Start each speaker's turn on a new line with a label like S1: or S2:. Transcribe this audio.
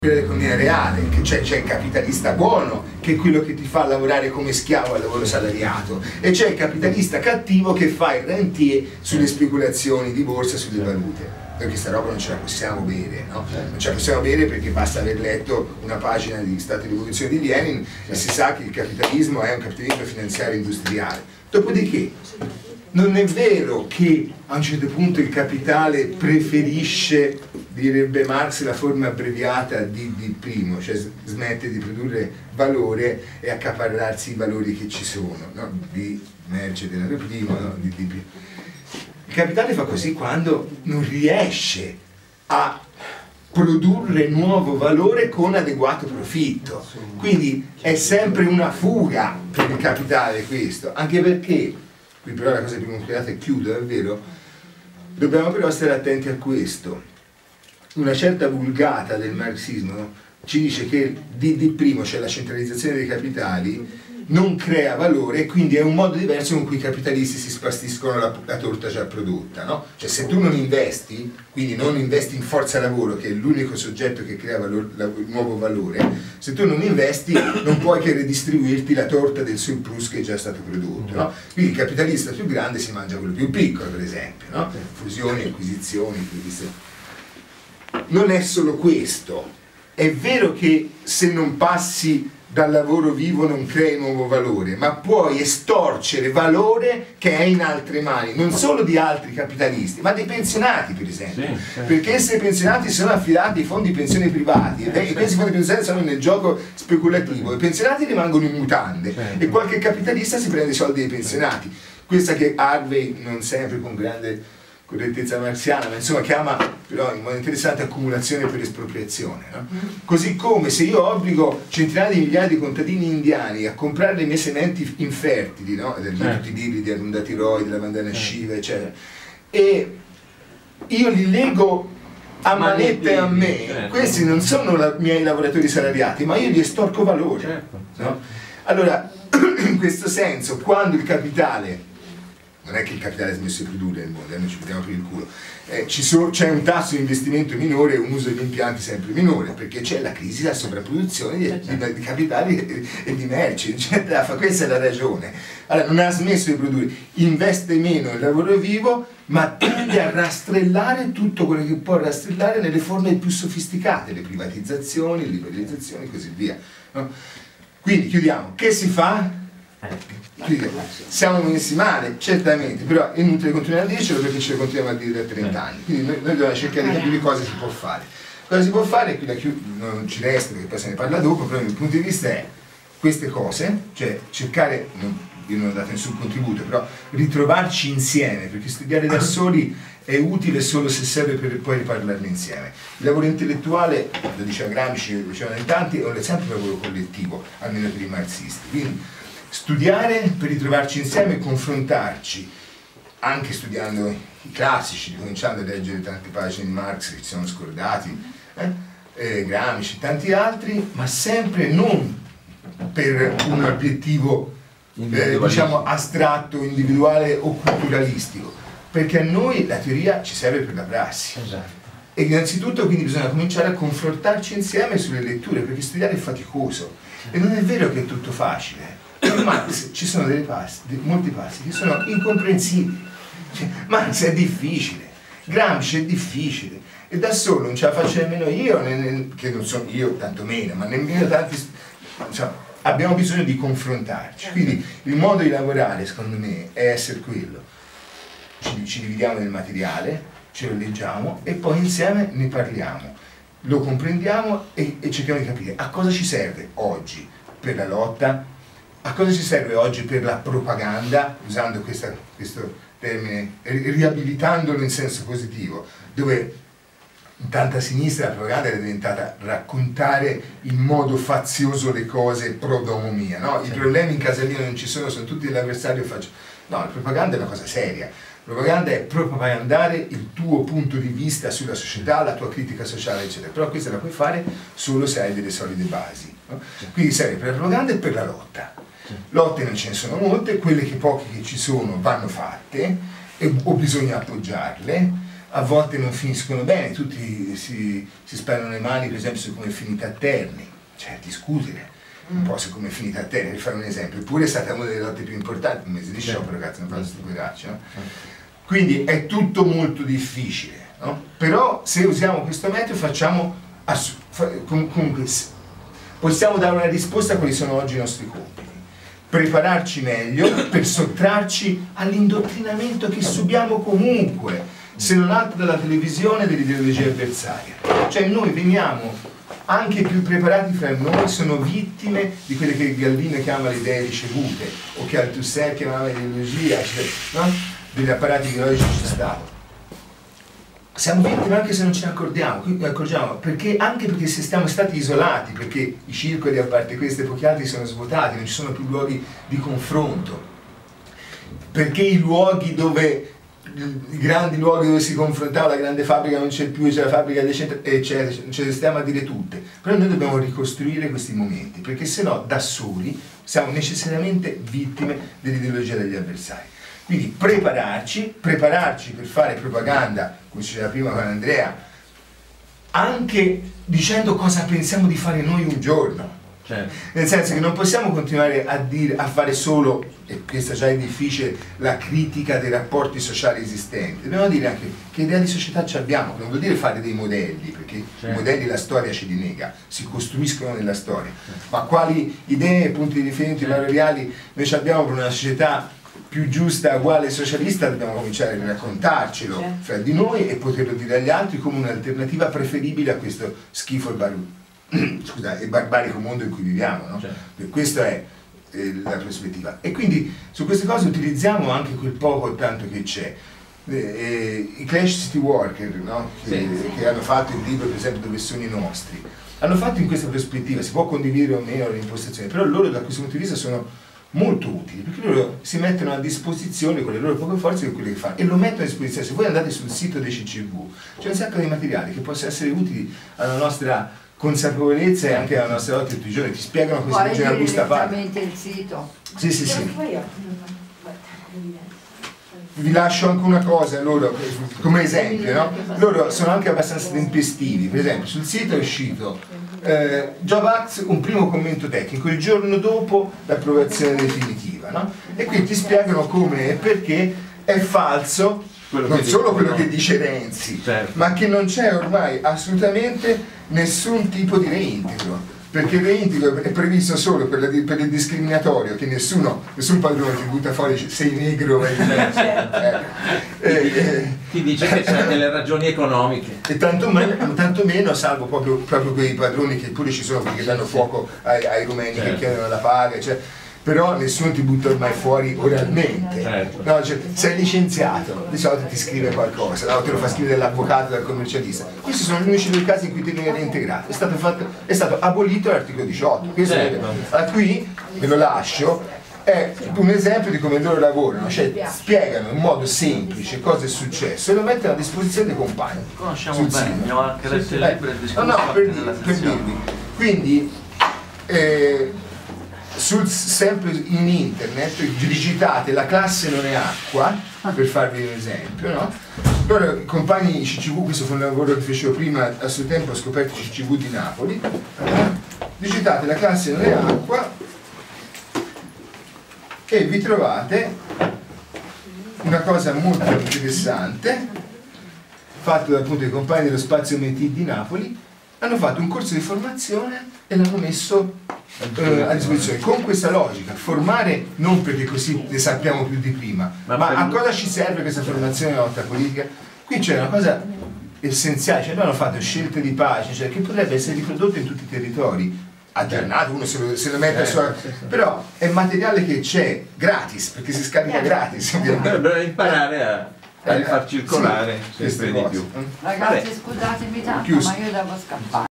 S1: L'economia reale, che c'è il capitalista buono, che è quello che ti fa lavorare come schiavo al lavoro salariato, e c'è il capitalista cattivo che fa il rentier sulle speculazioni di borsa, sulle valute. Noi questa roba non ce la possiamo bere, no? Non ce la possiamo bere perché basta aver letto una pagina di Stato di rivoluzione di Lenin e si sa che il capitalismo è un capitalismo finanziario industriale. Dopodiché non è vero che a un certo punto il capitale preferisce, direbbe Marx, la forma abbreviata di primo, cioè smette di produrre valore e accaparrarsi i valori che ci sono, no? Di merce denaro primo, no? Il capitale fa così quando non riesce a produrre nuovo valore con adeguato profitto, quindi è sempre una fuga per il capitale questo, anche perché, qui però la cosa più complicata e chiudo, è vero, dobbiamo però stare attenti a questo. Una certa vulgata del marxismo ci dice che di cioè la centralizzazione dei capitali, non crea valore e quindi è un modo diverso con cui i capitalisti si spastiscono la torta già prodotta, no? Cioè se tu non investi, quindi non investi in forza lavoro, che è l'unico soggetto che crea nuovo valore, se tu non investi non puoi che redistribuirti la torta del surplus che è già stato prodotto, no? Quindi il capitalista più grande si mangia quello più piccolo, per esempio, no? Fusioni, acquisizioni, non è solo questo, è vero che se non passi dal lavoro vivo non crei nuovo valore, ma puoi estorcere valore che è in altre mani, non solo di altri capitalisti, ma dei pensionati, per esempio. Sì. Perché se i pensionati sono affidati ai fondi pensione privati e questi fondi pensione sono nel gioco speculativo, i pensionati rimangono in mutande e qualche capitalista si prende i soldi dei pensionati. Questa che Harvey, non sempre con grande correttezza marxiana, ma insomma chiama però in modo interessante accumulazione per espropriazione, no? Così come se io obbligo centinaia di migliaia di contadini indiani a comprare le mie sementi infertili, no? Tutti i libri di Arundhati Roy, della Vandana Shiva, eccetera, e io li lego a manette a me, questi non sono miei lavoratori salariati, ma io gli estorco valore, no? Allora, in questo senso, quando il capitale, non è che il capitale ha smesso di produrre nel mondo, noi ci vediamo per il culo, c'è un tasso di investimento minore e un uso degli impianti sempre minore, perché c'è la crisi della sovrapproduzione di capitali e di merci, eccetera. Questa è la ragione. Allora, non ha smesso di produrre, investe meno nel lavoro vivo, ma tende a rastrellare tutto quello che può rastrellare nelle forme più sofisticate, le privatizzazioni, le liberalizzazioni e così via, no? Quindi chiudiamo, che si fa? Siamo messi male, certamente, però è inutile continuare a dircelo perché ce lo continuiamo a dire da 30 anni, quindi noi dobbiamo cercare di capire cosa si può fare. Cosa si può fare, qui non ci resta perché poi se ne parla dopo, però il mio punto di vista è queste cose, cioè cercare, io non ho dato nessun contributo, però ritrovarci insieme, perché studiare da soli è utile solo se serve per poi riparlarne insieme. Il lavoro intellettuale, lo diceva Gramsci, lo dicevano in tanti, è sempre un lavoro collettivo, almeno per i marxisti. Quindi studiare per ritrovarci insieme e confrontarci, anche studiando i classici, cominciando a leggere tante pagine di Marx che ci sono scordati, Gramsci, tanti altri, ma sempre non per un obiettivo diciamo astratto, individuale o culturalistico, perché a noi la teoria ci serve per la prassi. Esatto. E innanzitutto quindi bisogna cominciare a confrontarci insieme sulle letture, perché studiare è faticoso e non è vero che è tutto facile. In Marx ci sono molti passi che sono incomprensibili, cioè, Marx è difficile, Gramsci è difficile e da solo non ce la faccio nemmeno io, che non sono io tantomeno, ma nemmeno tanti, insomma, abbiamo bisogno di confrontarci. Quindi il modo di lavorare secondo me è essere quello: ci dividiamo nel materiale, ce lo leggiamo e poi insieme ne parliamo, lo comprendiamo e cerchiamo di capire a cosa ci serve oggi per la lotta, a cosa ci serve oggi per la propaganda, usando questo termine, riabilitandolo in senso positivo, dove in tanta sinistra la propaganda è diventata raccontare in modo fazioso le cose pro domo mia, no? I problemi in casa mia non ci sono tutti l'avversario faccio. No, la propaganda è una cosa seria. La propaganda è propagandare il tuo punto di vista sulla società, la tua critica sociale, eccetera. Però questa la puoi fare solo se hai delle solide basi, no? Quindi serve per la propaganda e per la lotta. Lotte non ce ne sono molte, quelle poche che ci sono vanno fatte o bisogna appoggiarle. a volte non finiscono bene, tutti si sparano le mani per esempio su come è finita a Terni, cioè discutere un po' su come è finita a Terni, per fare un esempio, eppure è stata una delle lotte più importanti, un mese di sciopero, cazzo, non fanno stupidacci, no? Quindi è tutto molto difficile, no? Però se usiamo questo metodo facciamo, comunque possiamo dare una risposta a quali sono oggi i nostri compiti, prepararci meglio per sottrarci all'indottrinamento che subiamo comunque, se non altro dalla televisione, dell'ideologia avversaria. Cioè noi veniamo anche più preparati fra noi, sono vittime di quelle che Galvino chiama le idee ricevute, o che Althusser chiamava l'ideologia, cioè, no? Degli apparati ideologici ci Stato. Siamo vittime anche se non ce ne accorgiamo, perché, anche perché se siamo stati isolati, perché i circoli, a parte questi e pochi altri, sono svuotati, non ci sono più luoghi di confronto, perché i luoghi dove, i grandi luoghi dove si confrontava, la grande fabbrica non c'è più, c'è la fabbrica eccetera, ce le stiamo a dire tutte, però noi dobbiamo ricostruire questi momenti, perché se no da soli siamo necessariamente vittime dell'ideologia degli avversari. Quindi prepararci per fare propaganda, come si diceva prima con Andrea, anche dicendo cosa pensiamo di fare noi un giorno.
S2: Certo.
S1: Nel senso che non possiamo continuare a fare solo, e questo già è difficile, la critica dei rapporti sociali esistenti. Dobbiamo dire anche che idea di società ci abbiamo, che non vuol dire fare dei modelli, perché i modelli la storia ce li nega, si costruiscono nella storia. Ma quali idee e punti di riferimento valoriali noi ci abbiamo per una società più giusta, uguale, socialista, dobbiamo cominciare a raccontarcelo fra di noi e poterlo dire agli altri come un'alternativa preferibile a questo schifo e barbarico mondo in cui viviamo, no? Questa è la prospettiva. E quindi su queste cose utilizziamo anche quel poco o tanto che c'è. I Clash City Walker, no? Che hanno fatto il libro, per esempio, Dove sono i nostri, hanno fatto in questa prospettiva, si può condividere o meno l'impostazione, però loro da questo punto di vista sono molto utili, perché loro si mettono a disposizione con le loro poche forze quello che fanno, e lo mettono a disposizione. Se voi andate sul sito dei CCV c'è un sacco di materiali che possono essere utili alla nostra consapevolezza e anche alla nostra lotta tutti i giorni, ti spiegano come si legge una busta paga.
S3: il sito.
S1: Sì. Vi lascio anche una cosa loro come esempio, no? Loro sono anche abbastanza tempestivi. Per esempio sul sito è uscito Jovax, un primo commento tecnico il giorno dopo l'approvazione definitiva, no? E qui ti spiegano come e perché è falso non solo quello che dice Renzi, ma che non c'è ormai assolutamente nessun tipo di reintegro, perché il reintegro è previsto solo per il discriminatorio, che nessun padrone ti butta fuori sei negro
S2: ti dice che c'è delle ragioni economiche,
S1: e tanto meno, salvo proprio quei padroni che pure ci sono, perché danno fuoco ai rumeni che chiedono la paga, cioè, però nessuno ti butta ormai fuori oralmente, no, cioè, sei licenziato, di solito ti scrive qualcosa, no? Te lo fa scrivere l'avvocato, dal commercialista. Questi sono gli unici due casi in cui ti viene reintegrato, è stato abolito l'articolo 18. Questo qui ve lo lascio, è un esempio di come loro lavorano, cioè spiegano in modo semplice cosa è successo e lo mettono a disposizione dei compagni.
S4: Conosciamo bene, abbiamo anche letto il libro e discusso
S1: per dirvi. Quindi sempre in internet digitate La classe non è acqua, per farvi un esempio, no? Allora i compagni CCV, questo fu un lavoro che facevo prima, a suo tempo ho scoperto il CCV di Napoli, digitate La classe non è acqua e vi trovate una cosa molto interessante fatta dal appunto dei compagni dello Spazio MT di Napoli. Hanno fatto un corso di formazione e l'hanno messo a disposizione con questa logica: formare non perché così ne sappiamo più di prima, ma a cosa ci serve questa formazione nella lotta politica? Qui c'è una cosa essenziale, cioè noi hanno fatto scelte di pace, cioè, che potrebbe essere riprodotta in tutti i territori, aggiornato, uno se lo mette però è materiale che c'è gratis, perché si scarica gratis, ovviamente.
S2: Dobbiamo imparare a far circolare sempre di più.
S3: Ragazzi, scusatemi tanto, ma io devo scappare.